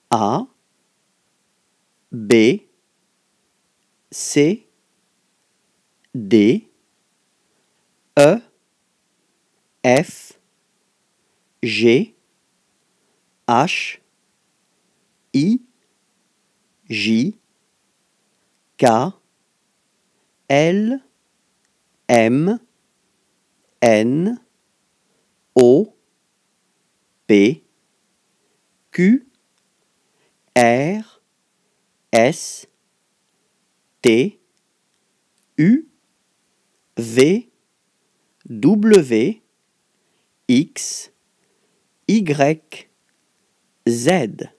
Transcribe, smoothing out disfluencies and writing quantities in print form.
A, B, C, D, E, F, G, H, I, J, K, L, M, N, O, P, Q, R, S, T, U, V, W, X, Y, Z.